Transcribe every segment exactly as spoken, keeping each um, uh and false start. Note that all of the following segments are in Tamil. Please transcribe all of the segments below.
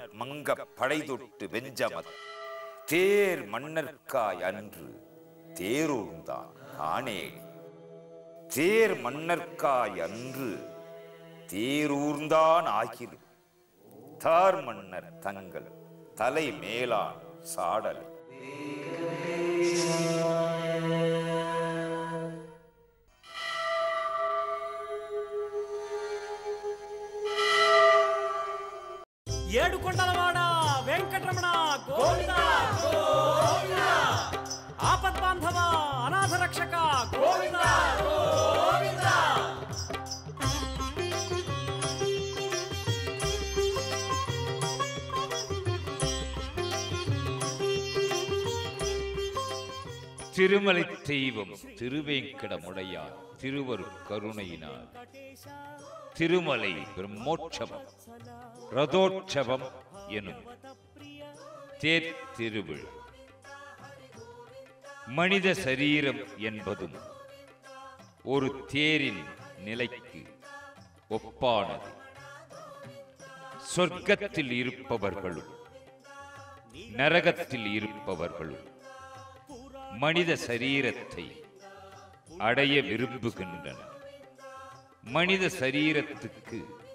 மன்னர் மங்க படைதொட்டு வெஞ்சமத் தேர் மன்னர்க்காய் அன்று தேரூர்ந்தான் காணேடி. தேர் மன்னர்க்காய் அன்று தேரூர்ந்தான் ஆகிலும் தார் மன்னர் தங்கள் தலை மேலான் சாடல். ఏడు కొండలవాడ వెంకటరమణ గోవింద గోవింద, ఆపద్బాంధవ అనాథ రక్షక గోవింద గోవింద. திருமலை தெய்வம் திருவேங்கடமுடையார் திருவருட் கருணையினார் திருமலை பிரம்மோற்சவம் ரதோற்சவம் எனும் தேர் திருவிழா. மனித சரீரம் என்பதும் ஒரு தேரின் நிலைக்கு ஒப்பானது. சொர்க்கத்தில் இருப்பவர்களும் நரகத்தில் இருப்பவர்களும் மனித சரீரத்தை அடைய விரும்புகின்றனர். மனித சரீரத்துக்கு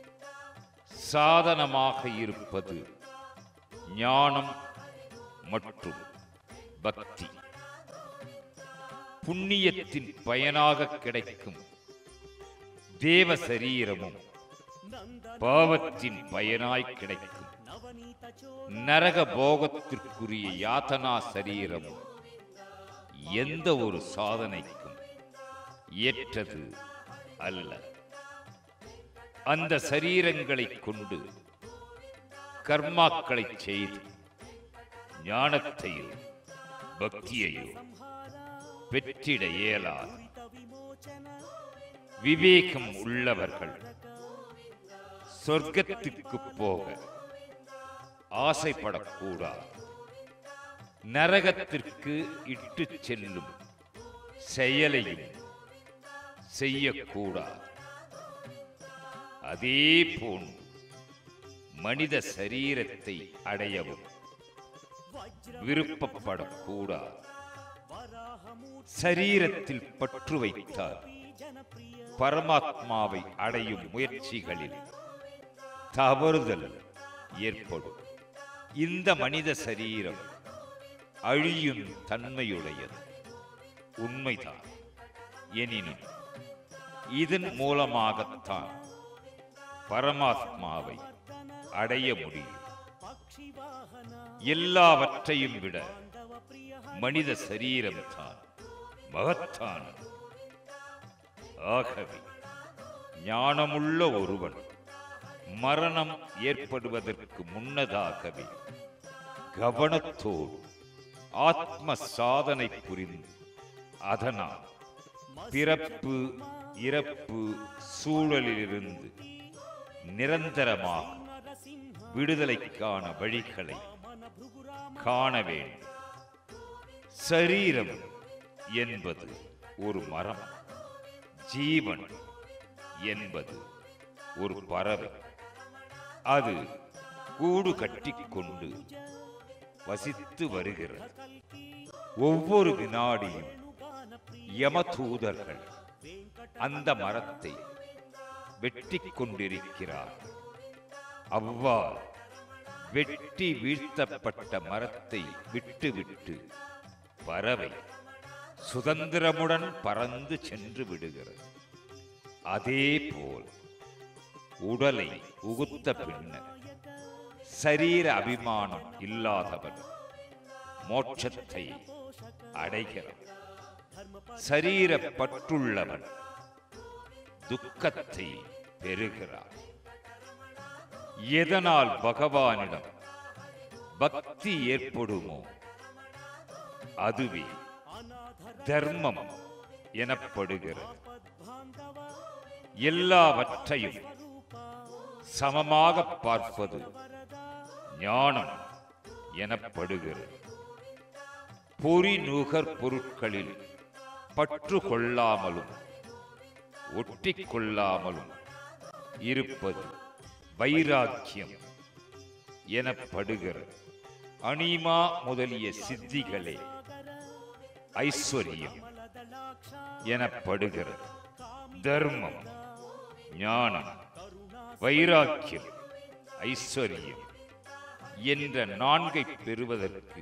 சாதனமாக இருப்பது ஞானம் மற்றும் பக்தி. புண்ணியத்தின் பயனாக கிடைக்கும் தேவ சரீரமும் பாவத்தின் பயனாய் கிடைக்கும் நரக போகத்திற்குரிய யாதனா சரீரமும் எந்த ஒரு சாதனைக்கும் ஏற்றது அல்ல. அந்த சரீரங்களை கொண்டு கர்மாக்களை செய்து ஞானத்தையோ பக்தியையோ பெற்றிட இயலாது. விவேகம் உள்ளவர்கள் சொர்க்கத்துக்கு போக ஆசைப்படக்கூடாது. நரகத்திற்கு இட்டு செல்லும் செயலையும் செய்யக்கூடாது. அதே போன்று மனித சரீரத்தை அடையவும் விருப்பப்படக்கூடாது. சரீரத்தில் பற்று வைத்தால் பரமாத்மாவை அடையும் முயற்சிகளில் தவறுதல் ஏற்படும். இந்த மனித சரீரம் அழியும் தன்மையுடையது உண்மைதான். எனினும் இதன் மூலமாகத்தான் பரமாத்மாவை அடைய முடியும். எல்லாவற்றையும் விட மனித சரீரம்தான் மகத்தானது. ஆகவே ஞானமுள்ள ஒருவன் மரணம் ஏற்படுவதற்கு முன்னதாகவே கவனத்தோடு ஆத்ம சாதனை புரிந்து அதனால் பிறப்பு இறப்பு சூழலிலிருந்து நிரந்தரமாக விடுதலைக்கான வழிகளை காண வேண்டும். சரீரம் என்பது ஒரு மரம், ஜீவன் என்பது ஒரு பறவை. அது கூடு கட்டிக்கொண்டு வசித்து வருகிறது. ஒவ்வொரு வினாடியும் யமதூதர்கள் அந்த மரத்தை வெட்டி கொண்டிருக்கிறார். அவ்வாறு வெட்டி வீழ்த்தப்பட்ட மரத்தை விட்டுவிட்டு பறவை சுதந்திரமுடன் பறந்து சென்று விடுகிறது. அதே போல் உடலை உகுத்த பின்னர் சரீர அபிமானம் இல்லாதவன் மோட்சத்தை அடைகிறான். சரீர பற்றுள்ளவன் துக்கத்தை பெறுகிறான். எதனால் பகவானிடம் பக்தி ஏற்படுமோ அதுவே தர்மம் எனப்படுகிறது. எல்லாவற்றையும் சமமாக பார்ப்பது ஞானம் எனப்படுகிறது. பொறி நுகர் பொருட்களில் பற்று கொள்ளாமலும் ஒட்டி கொள்ளாமலும் இருப்பது வைராக்கியம் எனப்படுகிறது. அனிமா முதலிய சித்திகளே ஐஸ்வர்யம் எனப்படுகிறது. தர்மம், ஞானம், வைராக்கியம், ஐஸ்வர்யம் என்ற நான்கை பெறுவதற்கு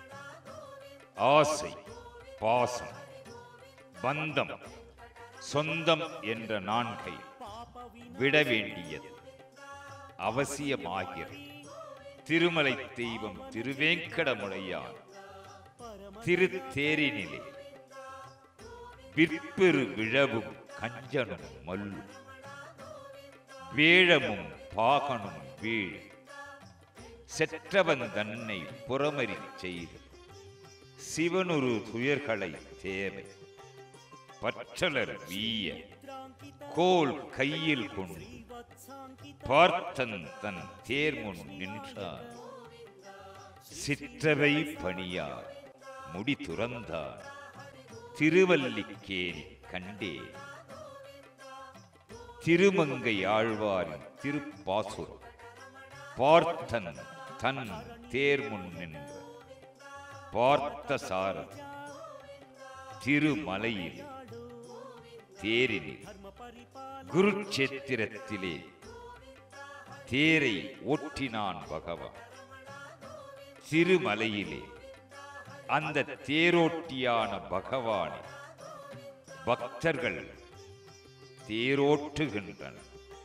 ஆசை, பாசம், பந்தம், சொந்தம் என்ற நான்கை விட வேண்டியது அவசியமாகிறது. திருமலை தெய்வம் திருவேங்கடமுடையார் திருத்தேரினிலே விற்பெரு விழவும் கஞ்சனும் மல்லு வேழமும் பாகனும் வீழ் செற்றவன் தன்னை புறமறி செய்து சிவனுரு துயர்களை தேவை பற்றலர் வீய கோல் கையில் கொண்டு பார்த்தன் தன் தேர்முன் நின்றார் சிற்றவை பணியார் முடி துறந்தார் திருவல்லிக்கேணி கண்டே. திருமங்கை ஆழ்வாரின் திருப்பாசுரம். பார்த்தன் தன் தேர்முன் நின்ற பார்த்த சாரதி திருமலையில் தேரினில் குருட்சேத்திரத்திலே தேரை ஓட்டினான் பகவான். திருமலையிலே அந்த தேரோட்டியான பகவானை பக்தர்கள் தேரோட்டுகின்றனர்,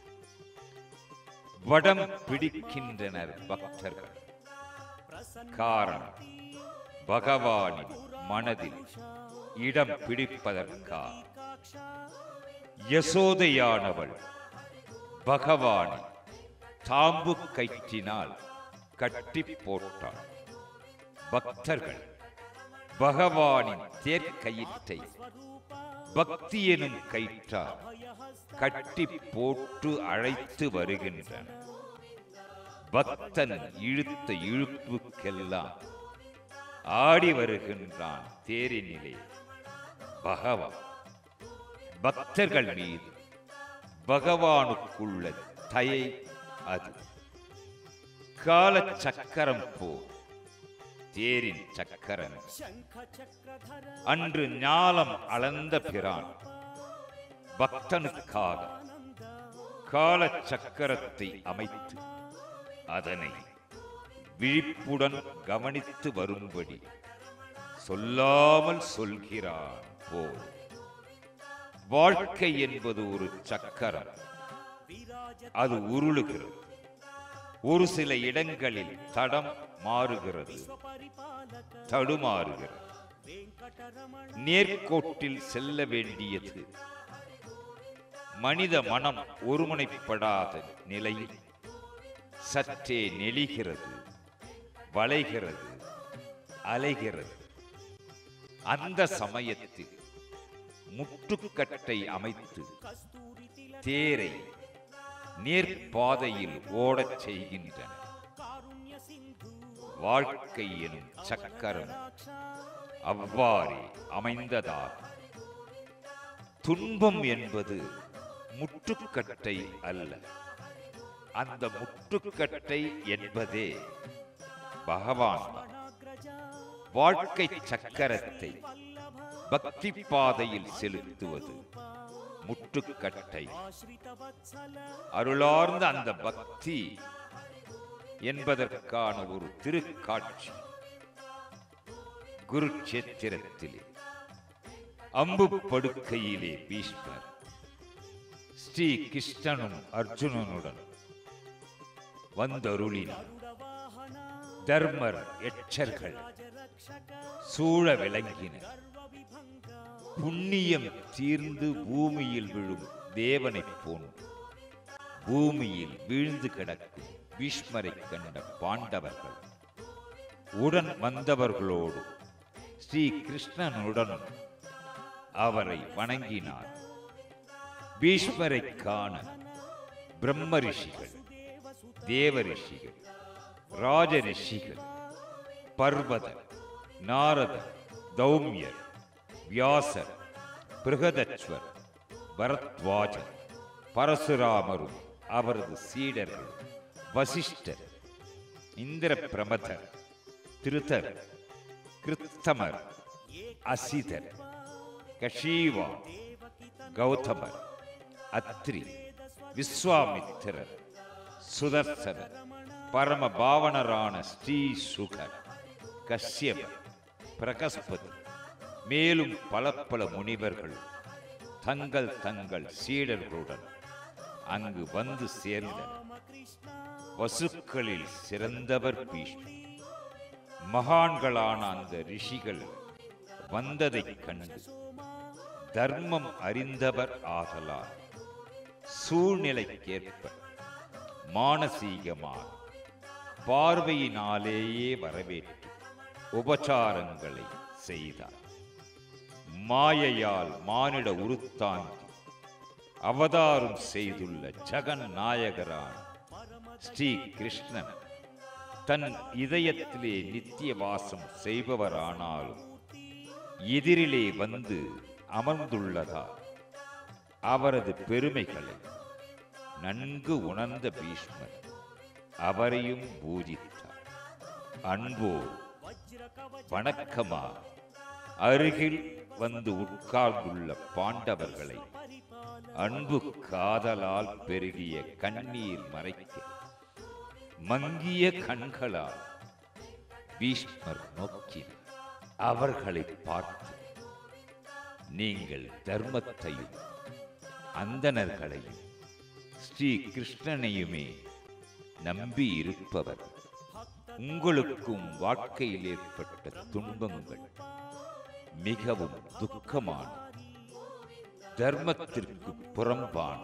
வடம் பிடிக்கின்றனர் பக்தர்கள். காரணம், பகவானின் மனதில் இடம் பிடிப்பதற்கா யசோதையானவள் பகவானை தாம்பு கயிற்றினால் கட்டி போட்டாள். பக்தர்கள் பகவானின் தேர்க்கயிற்றை பக்தி எனும் கயிற்றால் கட்டி போட்டு அழைத்து வருகின்றனர். பக்தன் இழுத்த இழுப்புக்கெல்லாம் ஆடி வருகின்றான் தேரினிலே பகவான். பக்தர்கள் மீது பகவானுக்குள்ள தயை அது. கால சக்கரம் போ தேரின் சக்கரம். அன்று ஞாலம் அளந்த பிரான் பக்தனுக்காக கால சக்கரத்தை அமைத்து அதனை விழிப்புடன் கவனித்து வரும்படி சொல்லாமல் சொல்கிறான் போல். வாழ்க்கை என்பது ஒரு சக்கரம், அது உருளுகிறது. ஒரு சில இடங்களில் தடம் மாறுகிறது, தடுமாறுகிறது. நேர்கோட்டில் செல்ல வேண்டியது மனித மனம் ஒருமுனைப்படாத நிலையில் சற்றே நெளிகிறது, வளைகிறது, அலைகிறது. அந்த சமயத்தில் முட்டுக்கட்டை அமைத்து தேரை நேர்பாதையில் ஓடச் செய்கின்றன. வாழ்க்கை எனும் சக்கரம் அவ்வாறே அமைந்ததாகும். துன்பம் என்பது முட்டுக்கட்டை அல்ல, அந்த முட்டுக்கட்டை என்பதே பகவான். வாழ்க்கை சக்கரத்தை பக்தி பாதையில் செலுத்துவது முட்டுக்கட்டை. அருளார்ந்த அந்த பக்தி என்பதற்கான ஒரு திருக்காட்சி குருட்சேத்திரத்திலே அம்பு படுக்கையிலே பீஷ்மர் ஸ்ரீ கிருஷ்ணனும் அர்ஜுனனுடன் வந்தருளினார். தர்மர் எச்சர்கள் சூழ விளங்கினர். புண்ணியம் தீர்ந்து பூமியில் விழும் தேவனைப் போன்று பூமியில் வீழ்ந்து கிடக்கும் பீஷ்மரை கண்ட பாண்டவர்கள் உடன் வந்தவர்களோடு ஸ்ரீ கிருஷ்ணனுடன் அவரை வணங்கினார். பீஷ்மரை காண பிரம்ம ரிஷிகள், தேவ ரிஷிகள், ராஜ ரிஷிகள், பர்வதர், நாரதர், தௌமியர், வியாசர், பிருகதஸ்வர், இந்திர பிரமதர், திருதர், கிருத்தமர், அசிதர், கஷீவா, கௌதமர், அத்ரி, விஸ்வாமித்திரர், சுதர்சனர், பரம பாவனரான ஸ்ரீ சுகர், கஷ்யபர், பிரகஸ்பதி, மேலும் பல பல முனிவர்கள் தங்கள் தங்கள் சீடர்களுடன் அங்கு வந்து சேர்ந்தனர். வசுக்களில் சிறந்தவர் பீஷ்மர். மகான்களான அந்த ரிஷிகள் வந்ததைக் கண்டு தர்மம் அறிந்தவர் ஆகலார் சூழ்நிலைக்கேற்ப மானசீகமாக பார்வையினாலேயே வரவேற்று உபசாரங்களை செய்தார். மாயையால் மானிட உருத்தாங்கி அவதாரம் செய்துள்ள ஜெகன் நாயகரான ஸ்ரீ கிருஷ்ணன் தன் இதயத்திலே நித்திய வாசம் செய்பவரானாலும் எதிரிலே வந்து அமர்ந்துள்ளதால் அவரது பெருமைகளை நன்கு உணர்ந்த பீஷ்மர் அவரையும் பூஜித்தார். அன்போடு வணக்கமா அருகில் வந்து உட்கார்ந்துள்ள பாண்டவர்களை அன்பு காதலால் பெருகிய கண்ணீர் மறைக்க மங்கிய கண்களால் பீஷ்மர் நோக்கினார். அவர்களை பார்த்து, நீங்கள் தர்மத்தையும் அந்தணர்களையும் ஸ்ரீ கிருஷ்ணனையுமே நம்பி இருப்பவர். உங்களுக்கும் வாழ்க்கையில் ஏற்பட்ட துன்பங்கள் மிகவும் துக்கமான, தர்மத்திற்கு புறம்பான.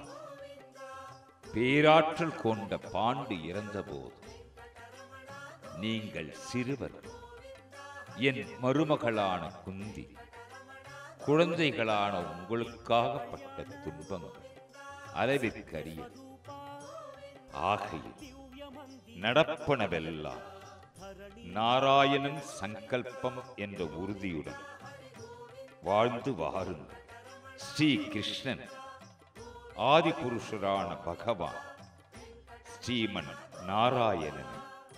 பேராற்றல் கொண்ட பாண்டு இறந்தபோது நீங்கள் சிறுவர். என் மருமகளான குந்தி, குழந்தைகளான உங்களுக்காகப்பட்ட துன்பங்கள் அளவிற்கரிய. ஆகையில் நடப்பனவெல்லாம் நாராயணன் சங்கல்பம் என்ற உறுதியுடன் வாழ்ந்து வாருங்கள். ஸ்ரீ கிருஷ்ணன் ஆதிபுருஷரான பகவான் ஸ்ரீமன் நாராயணன்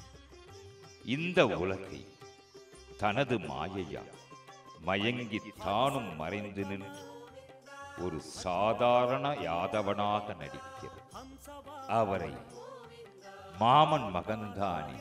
இந்த உலகை தனது மாயையால் மயங்கி தானும் மறைந்து நின்று ஒரு சாதாரண யாதவனாக நடிக்கிறது. அவரை மாமன் மகன்தானே,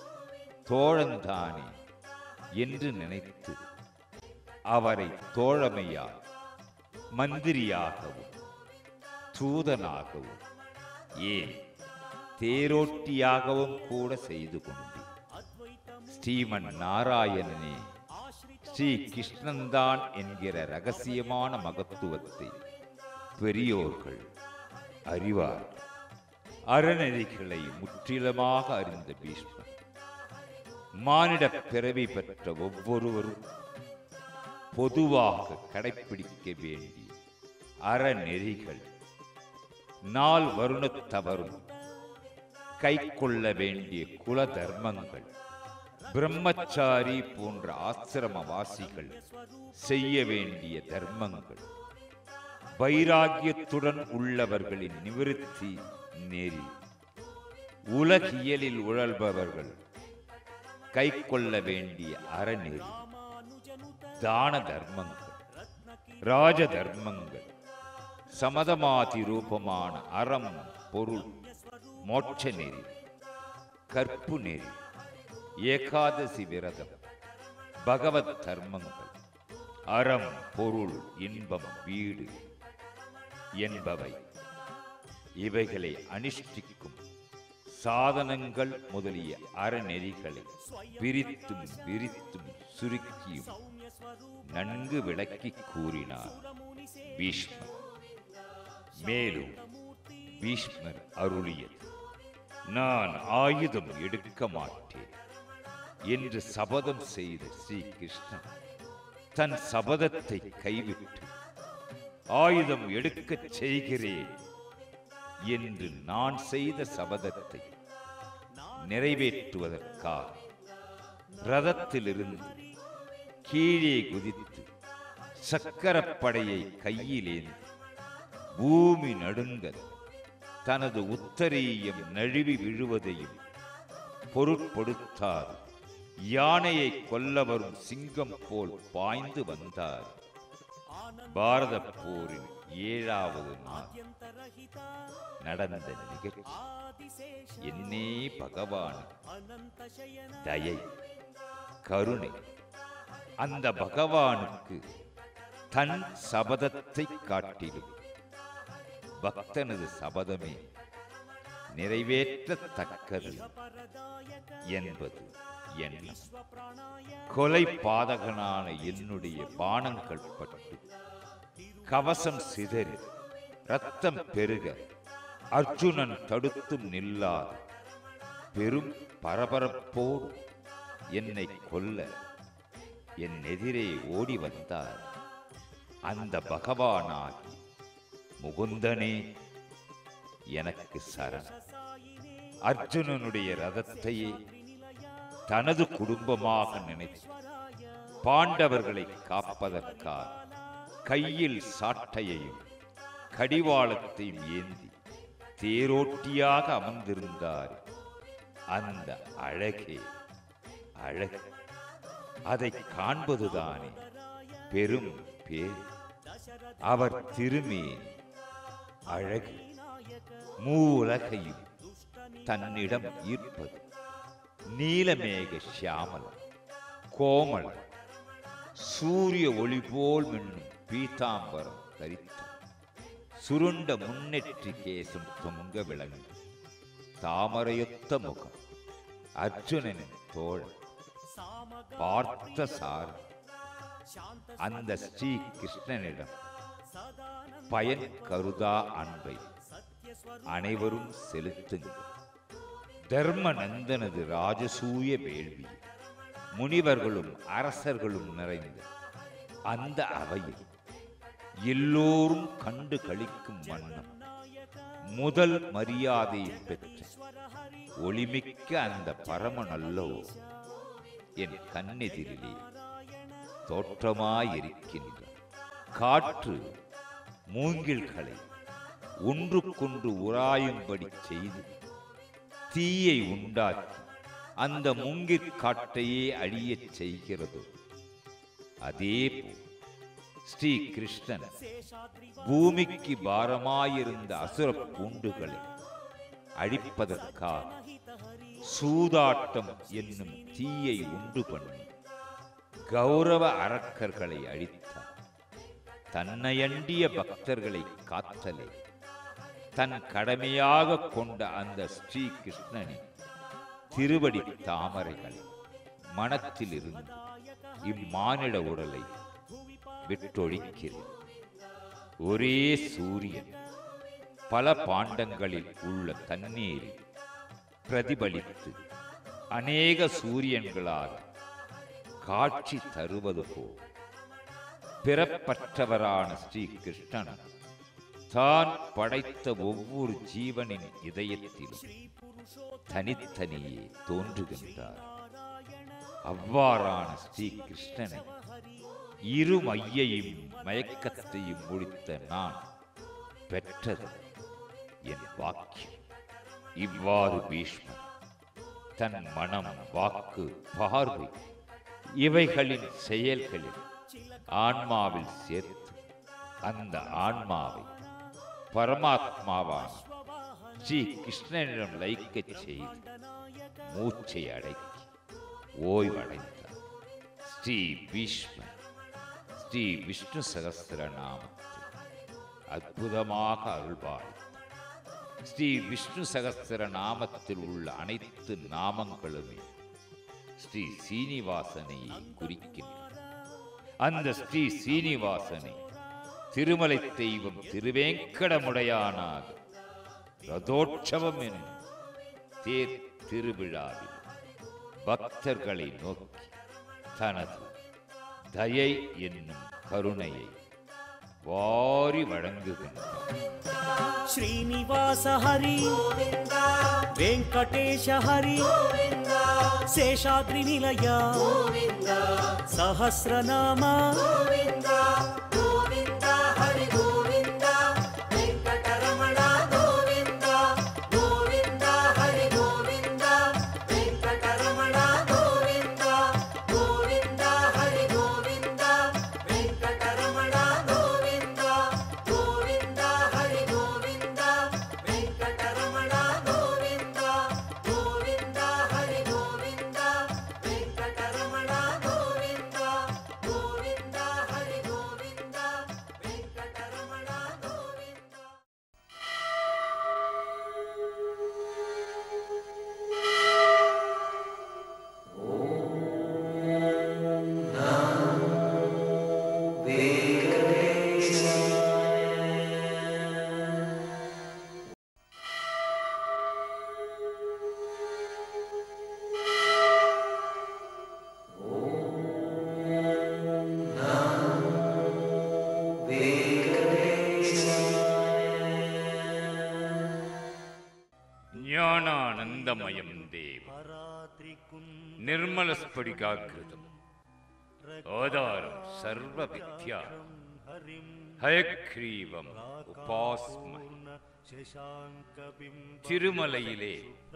தோழன்தானே என்று நினைத்து அவரை தோழமையால் மந்திரியாகவும் தூதனாகவும் ஏன் தேரோட்டியாகவும் கூட செய்து கொண்டு ஸ்ரீமன் நாராயணனே ஸ்ரீ கிருஷ்ணன்தான் என்கிற ரகசியமான மகத்துவத்தை பெரியோர்கள் அறிவார். அறநெறிகளை முற்றிலுமாக அறிந்த பீஷ்மர் மானிட பிறவி பெற்ற ஒவ்வொருவரும் பொதுவாக கடைப்பிடிக்க வேண்டிய அறநெறிகள், நாள் வருணத்தவரும் கை கொள்ள வேண்டிய குல தர்மங்கள், பிரம்மச்சாரி போன்ற ஆசிரமவாசிகள் செய்ய வேண்டிய தர்மங்கள், வைராகியத்துடன் உள்ளவர்களின் நிவிருத்தி நெறி, உலகியலில் உழல்பவர்கள் கை கொள்ள வேண்டிய அறநெறி, தான தர்மங்கள், ராஜ தர்மங்கள், சமதமாதி ரூபமான அறம், பொருள், மோட்ச நெறி, கற்பு நெறி, ஏகாதசி விரதம், பகவத் தர்மங்கள், அறம், பொருள், இன்பம், வீடு என்பவை இவைகளை அனுஷ்டிக்கும் சாதனங்கள் முதலிய அறநெறிகளை பிரித்தும் விரித்தும் சுருக்கியும் நன்கு விளக்கி கூறினார் பீஷ்மர். மேலும் பீஷ்மர் அருளியது, நான் ஆயுதம் எடுக்க மாட்டேன் என்று சபதம் செய்த ஸ்ரீ கிருஷ்ணன் தன் சபதத்தை கைவிட்டு ஆயுதம் எடுக்கச் செய்கிறேன் என்று நான் செய்த சபதத்தை நிறைவேற்றுவதற்காக ரதத்திலிருந்து கீழே குதித்து சக்கரப்படையை கையிலேந்தி பூமி நடுங்க தனது உத்தரீயம் நழுவி விழுவதையும் பொருட்படுத்தார். யானையை கொல்ல வரும் சிங்கம் போல் பாய்ந்து வந்தார். பாரத போரின் ஏழாவது நாள் நடந்த நிகழ்ச்சி. என்னே பகவான் தயை, கருணை. அந்த பகவானுக்கு தன் சபதத்தை காட்டிலும் பக்தனது சபதமே நிறைவேற்றத்தக்கது என்பது எண்ணம். கொலை பாதகனான என்னுடைய பானங்கள் பட்டு கவசம் சிதறி இரத்தம் பெருக அர்ஜுனன் தடுத்தும் நில்லாத பெரும் பரபரப்போடு என்னை கொல்ல என் எதிரே ஓடி வந்தார். அந்த பகவானாகி முகுந்தனே எனக்கு சரண். அர்ஜுனனுடைய ரதத்தையே தனது குடும்பமாக நினைத்து பாண்டவர்களை காப்பதற்காக கையில் சாட்டையையும் கடிவாளத்தையும் ஏந்தி தேரோட்டியாக அமர்ந்திருந்தார். அந்த அழகே அழகு. அதை காண்பதுதானே பெரும் பேர். அவர் திருமேனி அழகு மூலகையும் தன்னிடம் ஈர்ப்பது. நீலமேக சியாமல கோமல சூரிய ஒளி போல் மின்னும் பீதாம்பரம் தரித்த சுருண்ட முன்னெற்றி கேசம் தொங்க விளங்கு தாமரையொத்த முகம். அர்ஜுனனின் தோழன் பார்த்த சார். அந்த ஸ்ரீ கிருஷ்ணனிடம் பயன் கருதா அன்பை அனைவரும் செலுத்துங்கள். தர்ம நந்தனது ராஜசூய வேள்வி முனிவர்களும் அரசர்களும் நிறைந்த அந்த அவையில் எல்லோரும் கண்டு களிக்கும் வண்ணம் முதல் மரியாதையை பெற்ற ஒளிமிக்க அந்த பரமநல்லோ என் கண்ணெதிரிலே தோற்றமாயிருக்கின்ற காற்று மூங்கில்களை ஒன்றுக்கொன்று உராயும்படி செய்து தீயை உண்டாக்கி அந்த மூங்கிற் காட்டையே அழியச் செய்கிறது. அதேபோல் ஸ்ரீ கிருஷ்ணன் பூமிக்கு பாரமாயிருந்த அசுர பூண்டுகளை அழிப்பதற்காக சூதாட்டம் என்னும் தீயை உண்டு பண்ணி கௌரவ அரக்கர்களை அழித்தார். தன்னையண்டிய பக்தர்களை காத்தலே தன் கடமையாக கொண்ட அந்த ஸ்ரீ கிருஷ்ணனின் திருவடி தாமரைகளை மனத்தில் இருந்து இம்மானிட உடலை விட்டொழிக்கிறேன். ஒரே சூரியன் பல பாண்டங்களில் உள்ள தண்ணீரில் பிரதிபலித்து அநேக சூரியன்களாக காட்சி தருவது போல் பிறப்பற்றவரான ஸ்ரீ கிருஷ்ணன் தான் படைத்த ஒவ்வொரு ஜீவனின் இதயத்திலும் தனித்தனியே தோன்றுகின்றார். அவ்வாறான ஸ்ரீ கிருஷ்ணனை இரு மையையும் மயக்கத்தையும் முடித்த நான் பெற்றது என் வாக்கியம். இவ்வாறு பீஷ்மர் தன் மனம், வாக்கு, பார்வை இவைகளின் செயல்களில் ஆன்மாவில் சேர்த்து அந்த ஆன்மாவை பரமாத்மாவான ஸ்ரீ கிருஷ்ணனிடம் லயிக்கச் செய்து மூச்சை அடக்கி ஓய்வடைந்தார். ஸ்ரீ பீஷ்மர் ஸ்ரீ விஷ்ணு சகஸ்ர நாமத்தை அற்புதமாக அருள்பாலித்தார். ஸ்ரீ விஷ்ணு சகஸ்ர நாமத்தில் உள்ள அனைத்து நாமங்களுமே ஸ்ரீ சீனிவாசனையை குறிக்கின்றன. அந்த ஸ்ரீ சீனிவாசனை திருமலை தெய்வம் திருவேங்கடமுடையானாக ரதோற்சவம் எனும் தேர் திருவிழாவில் பக்தர்களை நோக்கி தனது தயை என்னும் கருணையை வாரி வழங்குகின்றார். ஸ்ரீனிவாச ஹரி வெங்கடேஷ ஹரி சேஷாத்ரி நிலையா சஹஸ்ரநாமா निर्मलस्फटिकाकृतम् आधारं सर्वविद्यारं हयग्रीवम् उपास्महे. திருமலையிலே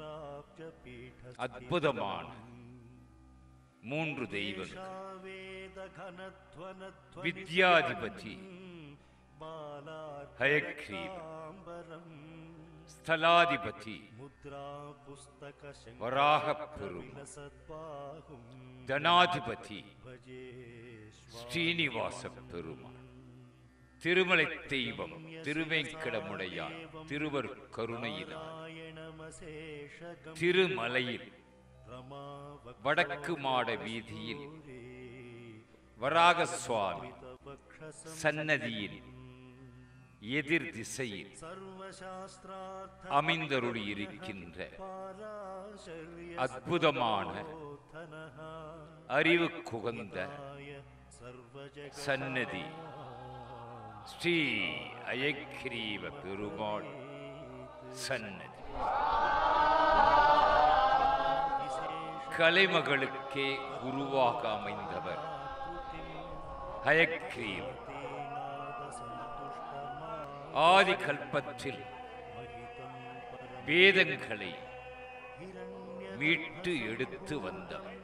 அற்புதமான மூன்று தெய்வங்கள், வித்யாதிபதி ஹயக்ரீவம், ஸ்தலாதிபதி வராகப் பெருமாள், தனாதிபதி ஸ்ரீனிவாச பெருமாள். திருமலை தெய்வம் திருவேங்கடமுடையான் திருவர் கருணையினார் திருமலையில் வடக்கு மாட வீதியில் வராக சுவாமி சன்னதியில் எதிர் திசையில் அமைந்தருளி இருக்கின்ற அற்புதமான அறிவு குகந்த சன்னதி ஸ்ரீ அயக்ரீவ பெருமாள் சன்னதி. கலைமகளுக்கே குருவாக அமைந்தவர் ஹயக்ரீவ. ஆதி கல்பத்தில் வேதங்களை மீட்டு எடுத்து வந்தவர்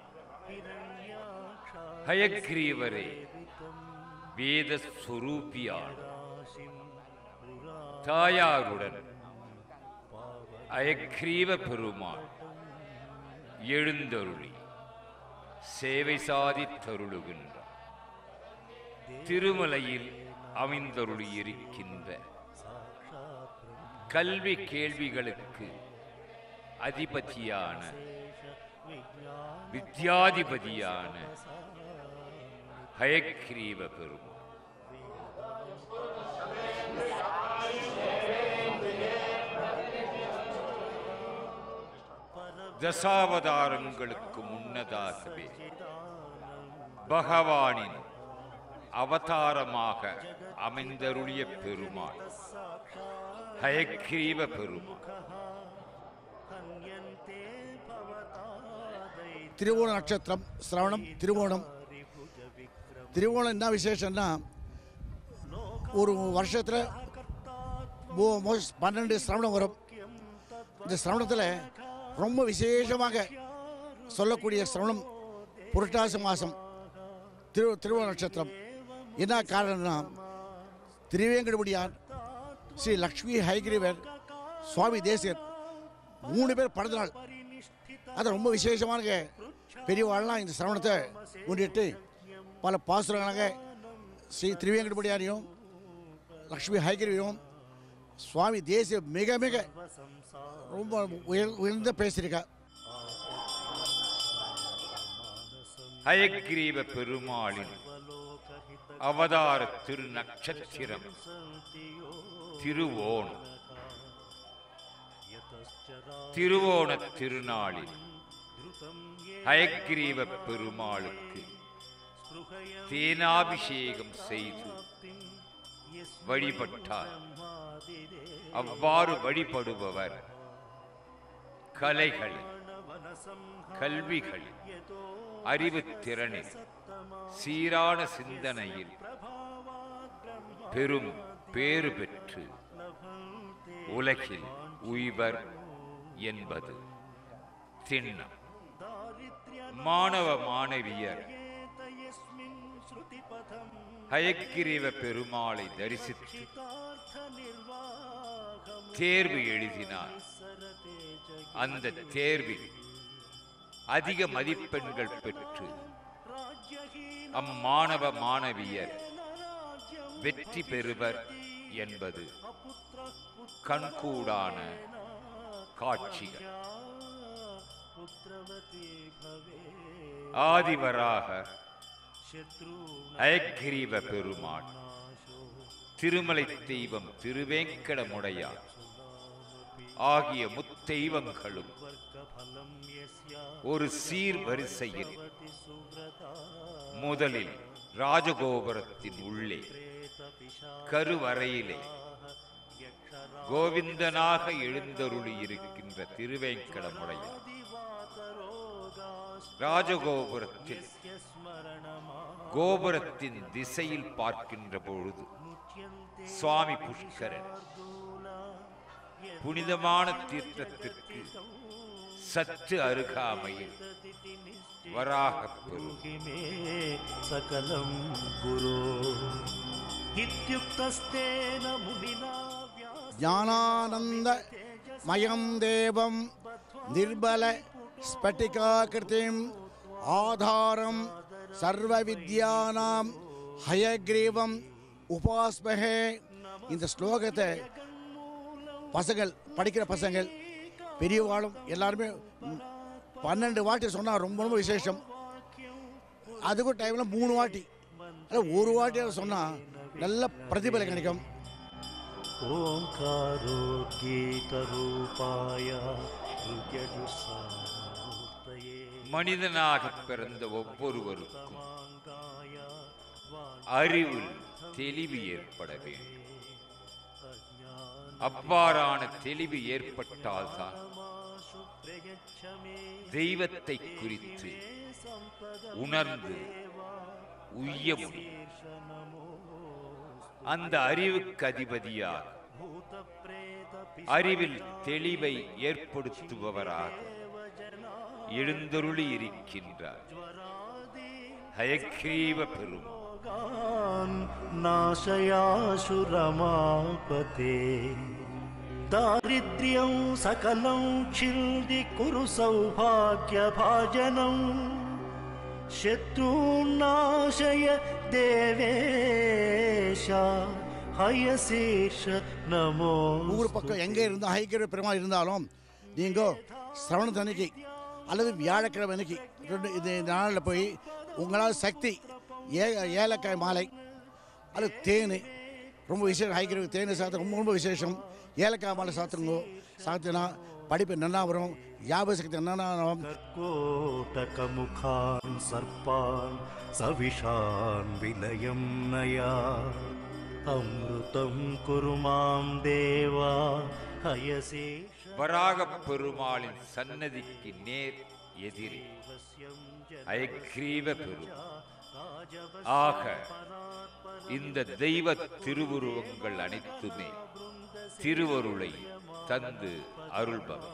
ஹயக்ரீவரே. வேத ஸ்வரூபியான தாயாருடன் அயக்ரீவ பெருமாள் எழுந்தருளி சேவை சாதித்தருளுகின்றார். திருமலையில் அமைந்தருளி இருக்கின்ற கல்வி கேள்விகளுக்கு அதிபதியான வித்யாதிபதியான ஹயக்ரீவ பெருமாள் தசாவதாரங்களுக்கு முன்னதாகவே பகவானின் அவதாரமாக அமைந்தருளிய பெருமாள் ஹயக்ரீவ பெருமாள். திருவோண நட்சத்திரம் சிரவணம் திருவோணம். திருவோணம் என்ன விசேஷம்னா, ஒரு வருஷத்தில் பன்னெண்டு சிரவணம் வரும். இந்த சிரவணத்தில் ரொம்ப விசேஷமாக சொல்லக்கூடிய சிரவணம் புரட்டாசி மாதம் திரு திருவோண நட்சத்திரம். என்ன காரணம்னா, திருவேங்கடமுடியான் ஸ்ரீ லக்ஷ்மி ஹயக்ரீவர் சுவாமி தேசிகர் மூணு பேர் பிறந்த நாள். அது ரொம்ப விசேஷமான பெரியவாள்லாம் இந்த சிரவணத்தை முன்னிட்டு பல பாசுரங்களாக ஸ்ரீ திருவேங்கடமுடியானையும் லக்ஷ்மி ஹயக்ரீவரும் சுவாமி தேசிய மிக மிக ரொம்ப உயர் உயர்ந்த பேசியிருக்கா. ஹயக்ரீவ பெருமாளின் அவதார திரு நட்சத்திரம் திருவோணம். திருவோண திருநாளில் ஹயக்ரீவ பெருமாளுக்கு தேனாபிஷேகம் செய்து வழிபட்டார். அவ்வாறு வழிபடுபவர் கலைகள், கல்விகள், அறிவு திறனில், சீரான சிந்தனையில் பெரும் பேறு பெற்று உலகில் உய்வர் என்பது திண்ணம். மாணவ மாணவியர் ஹயக்ரீவ பெருமாளை தரிசித்து தேர்வு எழுதினார். அந்த தேர்வில் அதிக மதிப்பெண்கள் பெற்று அம்மாணவ மாணவியர் வெற்றி பெறுவர் என்பது கண்கூடான காட்சிகள். ஆதிவராக ஹயக்ரீவ பெருமாள், திருமலை தெய்வம் திருவேங்கடமுடையான் ஆகிய முத்தெய்வங்களும் ஒரு சீர் வரிசையில் முதலில் ராஜகோபுரத்தின் உள்ளே கருவறையிலே கோவிந்தனாக எழுந்தருளி இருக்கின்ற திருவேங்கடமுடையான் ராஜகோபுரத்தில் கோபுரத்தின் திசையில் பார்க்கின்ற பொழுது சுவாமி புஷ்கரன் புனிதமான தீர்த்தத்திற்கு சற்று அருகாமையில் வராகப் பெருமே சகலம் குரு இத்யுக்தஸ்தேன முனினா ஞானானந்த மயம் தேவம் நிர்பல ஸ்பட்டிகாகிருதிம் ஆதாரம் சர்வ வித்யானாம் ஹயக்ரீவம் உபாஸ்மஹே. இந்த ஸ்லோகத்தை பசங்கள் படிக்கிற பசங்கள் பெரியவாளும் எல்லாருமே பன்னெண்டு வாட்டி சொன்னால் ரொம்ப ரொம்ப விசேஷம். அதுக்கும் டைமில் மூணு வாட்டி ஒரு வாட்டியாக சொன்னால் நல்ல பிரதிபலம் கிடைக்கும். ஓங்காரோ கீதரூபாய மனிதனாக பிறந்த ஒவ்வொருவருக்கும் அறிவில் தெளிவு ஏற்பட வேண்டும். அவ்வாறான தெளிவு ஏற்பட்டால்தான் தெய்வத்தை குறித்து உணர்ந்து உய்ய முடியும். அந்த அறிவுக்கு அதிபதியாக அறிவில் தெளிவை ஏற்படுத்துபவராக எழுந்தருளி இருக்கின்றார் ஹயக்ரீவ பெருமாள். நாசயாசு ரமாபதே தாரித்ர்யம் சகலம் சிந்தி குரு சௌபாக்ய பாஜனம் சத்ருநாசய தேவேஷ ஹயசேஷ நமோ. ஊர் பக்கம் எங்கே இருந்தால் ஹைக்கிற பெருமாள் இருந்தாலும் நீங்கள் சிரவணத்தன்னைக்கு அல்லது வியாழக்கிழமை அன்னைக்கு ரெண்டு இது நாளில் போய் உங்களால் சக்தி ஏ ஏலக்காய் மாலை அல்லது தேன் ரொம்ப விசேஷம். ஹைக்கிற தேன் சாப்பிட்டு ரொம்ப ரொம்ப விசேஷம். ஏலக்காய் மாலை சாப்பிட்டுருங்கோ. சாப்பிட்டுனா படிப்பு நல்லா வரும். ஞாபக சக்தி நல்லா வரும். கோட்டகமுகான் சர்பான் சவிஷான் விலயம் நயா அம்ருதம் குருமாம் தேவா ஹயசேஷ. வராகப் பெருமாளின் சன்னதிக்கு நேர் எதிரே ஹயக்ரீவ பெருமாள். ஆக இந்த தெய்வ திருவுருவங்கள் அனைத்துமே திருவருளை தந்து அருள்பவர்.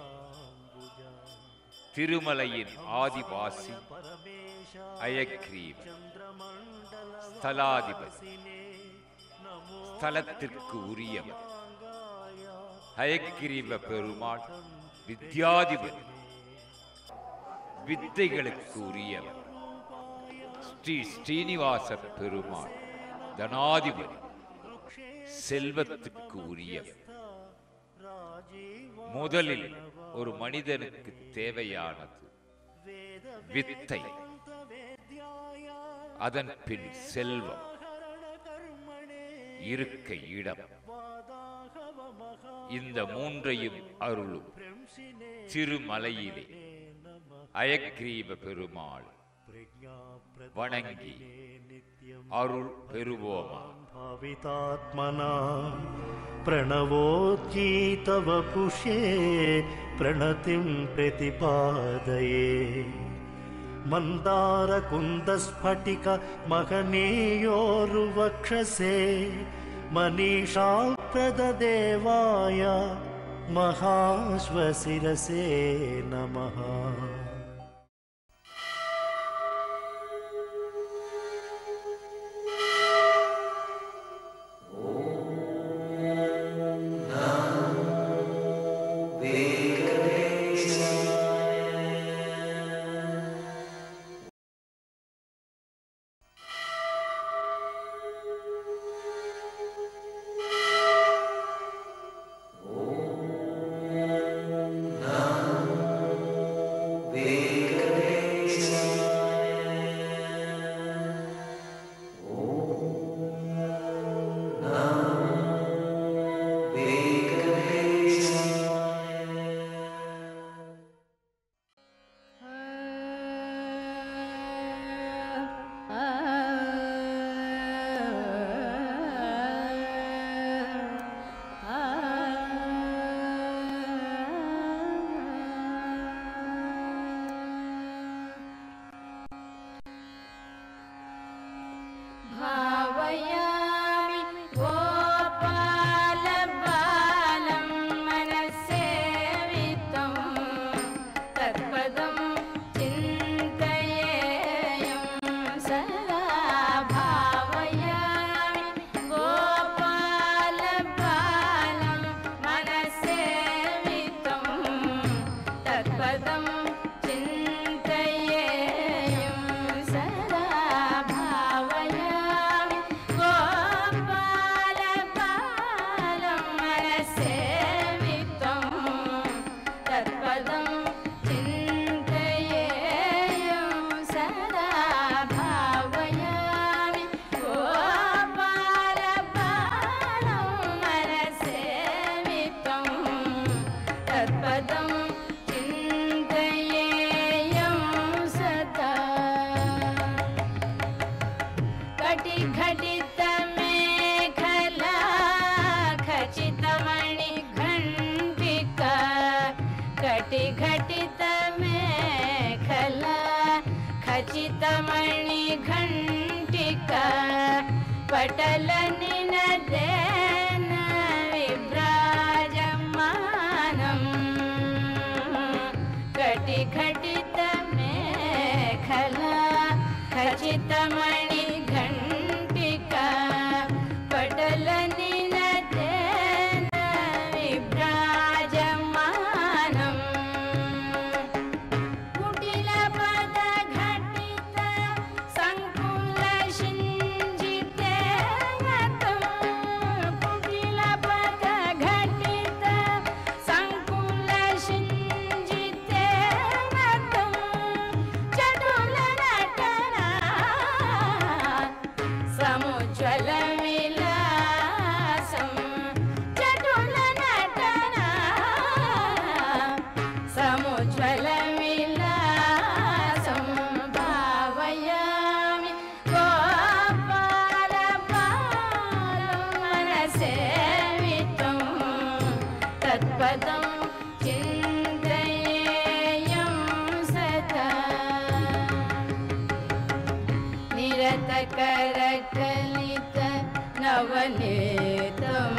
திருமலையின் ஆதிவாசி ஹயக்ரீவ ஸ்தலாதிபதி, ஸ்தலத்திற்கு உரியவர். ஹயக்ரீவ பெருமாள் வித்யாதிபதி, வித்தைகளுக்கு உரியவர். ஸ்ரீ ஸ்ரீனிவாச பெருமாள் தனாதிபதி, செல்வத்துக்கு உரியவர். முதலில் ஒரு மனிதனுக்கு தேவையானது வித்தை, அதன் பின் செல்வம், இருக்க இடம். இந்த மூன்றையும் அருளும் திருமலையிலே ஹயக்ரீவ பெருமாள் வணங்கி அருள் பெறுவோமா. भावितात्मना प्रणवोद्गीतव पुषे प्रणतिं प्रतिपादये मन्दारकुन्दस्फटिक महनीयोरुवक्षसे मनीषाप्रददेवाय महाश्वशिरसे नमः. ఖచ్చితమణి ఘంటిక పటల నినదేన విభ్రాజమానం కటి ఘటిత మేఖల ఖచ్చితమణి ఘంటిక పటల నినదేన విభ్రాజమానం కుటిల పద ఘటిత సంకుల శింజితేయతం కుటిల పద ఘటిత సంకుల శింజితేయతం చటుల నటన సముజ్వల విలాసం చటుల నటన సముజ్వల విలాసం భావయామి గోపాల బాలం మనసేవితం తత్పదం చింతయేయం సదా నిరత కరకలిత నవనీతం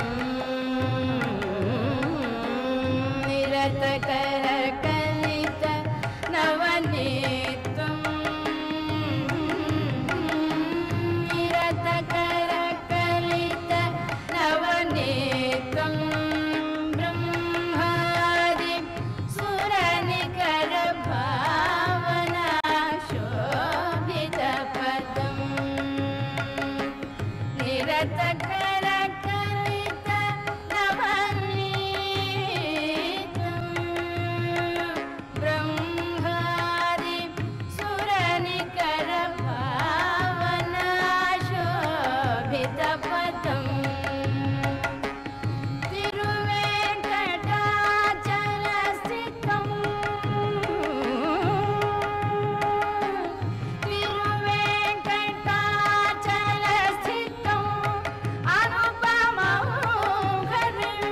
నిరత కరకలిత నవనీతం నిరత కరకలిత నవనీతం బ్రహ్మాది సురనికర భావనా శోభిత పదం నిరత కరకలిత నవనీతం బ్రహ్మాది సురనికర భావనా శోభిత పదం తిరువేంకటాచలస్థితం తిరువేంకటాచలస్థితం అనుపమం హరిం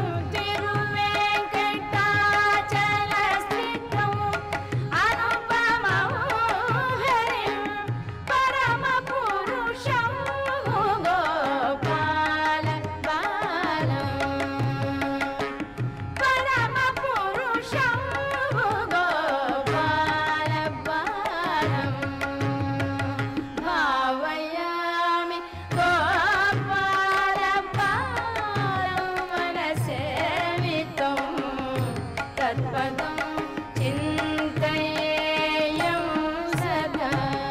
తిరువేంకటాచలస్థితం అనుపమం హరిం పరమ పురుషం గోపాల బాలం పరమ పురుషం గోపాల బాలం భావయామి గోపాల బాలం మనసేవితం తత్పదం చింతయేయం సదా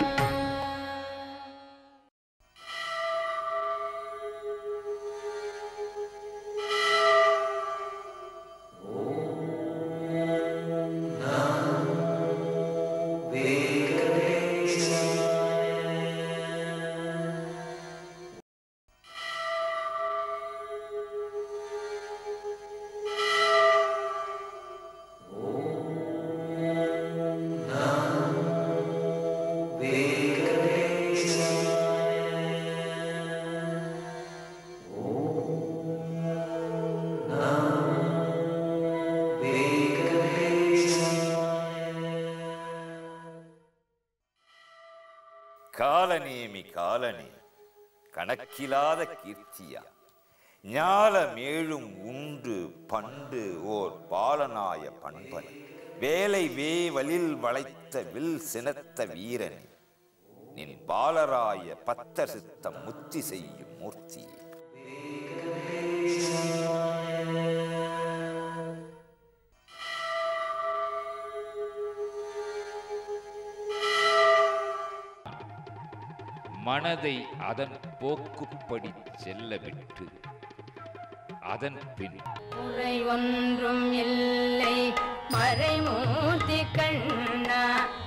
காலநேமி காலனே கணக்கிலாத கீர்த்தியா ஞாலமேழும் உண்டு பண்டு ஓர் பாலனாய பண்பனை வேலை வேவலில் வளைத்த வில் சினத்த வீரனே நின் பாலராய பத்த சித்தம் முத்தி செய்யும் மூர்த்தியே மனதை அதன் போக்குப்படி செல்ல விட்டு அதன் பின் குறை ஒன்றும் இல்லை மறைமூர்த்தி கண்ணா